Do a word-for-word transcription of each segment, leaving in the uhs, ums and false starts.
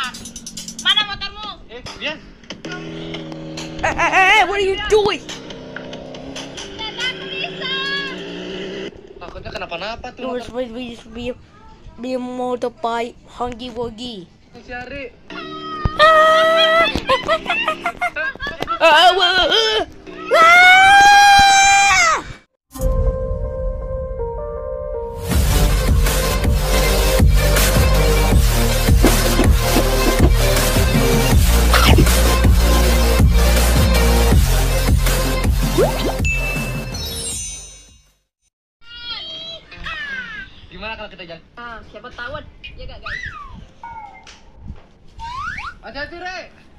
Mana motormu? Eh, Bian. Hey, hey, hey, what are you doing? Dada aku bisa. Takutnya kenapa-napa tuh. It was supposed to be, be, be a motorbike, Huggy Wuggy. Si Ari. Ah, wah, ah. Ah! Gimana kalau kita jalan? Ah, siapa tahu ya gak guys? Hati-hati, Re.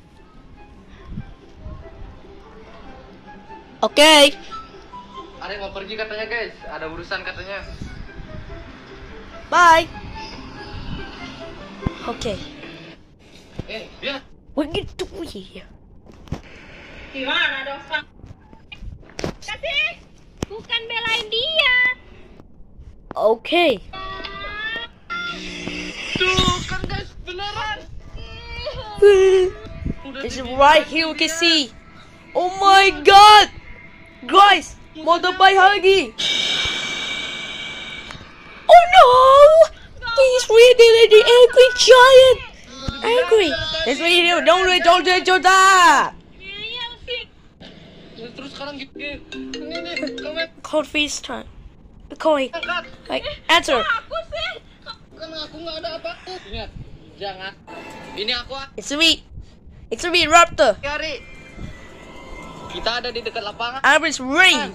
Oke. Okay. Ari mau pergi katanya, guys. Ada urusan katanya. Bye. Oke. Okay. Eh, Bian. What are you doing here? Gimana dong, Kang? Kasih. Bukan belain dia. Oke. Okay. Tuh, kan guys, beneran. It's right here, we can see. Oh my god! Guys, motorbike Huggy. Oh no! He's really the angry giant. Angry. It's really you. Don't do it. Don't do it. Don't do that. Terus sekarang gitu. Ini nih, komen. Call FaceTime. Calling. Like answer. Aku sih. Kan aku nggak ada apa. Ingat, jangan. Ini aku. It's me. It's me, Raptor. Ari. Kita ada di dekat lapangan. I was raised.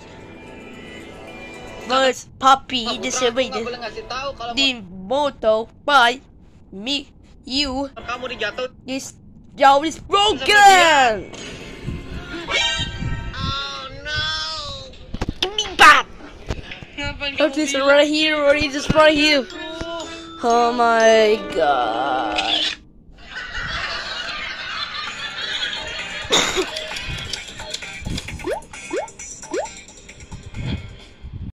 But puppy Putra, this aku way nggak boleh ngasih tahu kalau the moto by me you kamu dijatuh. this jaw is broken. Oh no. Me back. Ngapain Oh, this right here or is this right here? Oh my god.